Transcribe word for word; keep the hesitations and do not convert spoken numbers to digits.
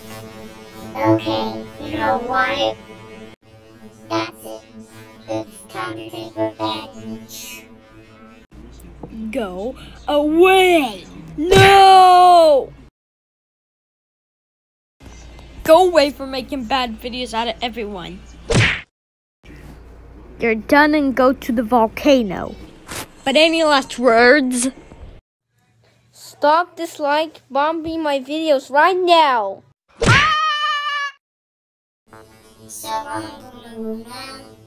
Okay, you know what? That's it. It's time to take revenge. Go away! No! Go away from making bad videos out of everyone. You're done and go to the volcano. But any last words? Stop dislike bombing my videos right now. So I'm gonna go now.